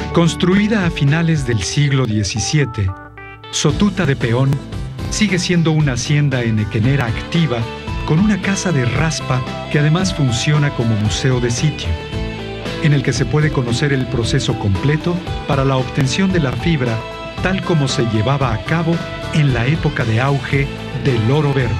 Construida a finales del siglo XVII, Sotuta de Peón sigue siendo una hacienda enequenera activa con una casa de raspa que además funciona como museo de sitio, en el que se puede conocer el proceso completo para la obtención de la fibra tal como se llevaba a cabo en la época de auge del oro verde.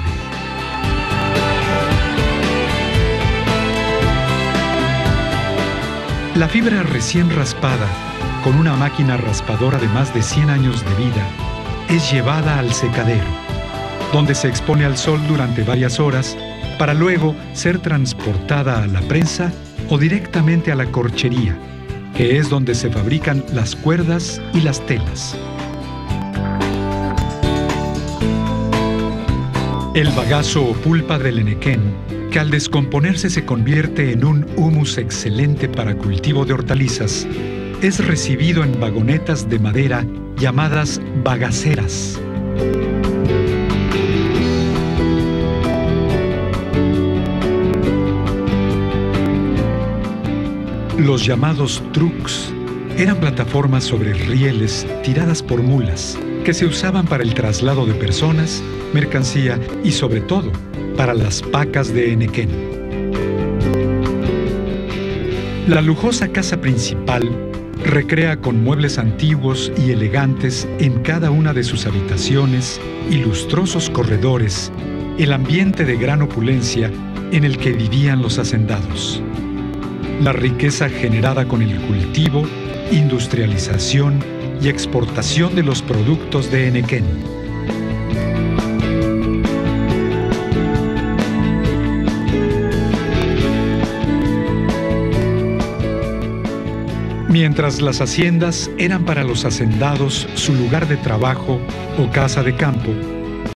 La fibra recién raspada, con una máquina raspadora de más de 100 años de vida, es llevada al secadero, donde se expone al sol durante varias horas para luego ser transportada a la prensa o directamente a la corchería, que es donde se fabrican las cuerdas y las telas. El bagazo o pulpa del enequén, que al descomponerse se convierte en un humus excelente para cultivo de hortalizas, es recibido en vagonetas de madera llamadas bagaceras. Los llamados trucks eran plataformas sobre rieles tiradas por mulas que se usaban para el traslado de personas, mercancía y sobre todo para las pacas de enequén. La lujosa casa principal recrea con muebles antiguos y elegantes en cada una de sus habitaciones y lustrosos corredores el ambiente de gran opulencia en el que vivían los hacendados. La riqueza generada con el cultivo, industrialización y exportación de los productos de enequén. Mientras las haciendas eran para los hacendados su lugar de trabajo o casa de campo,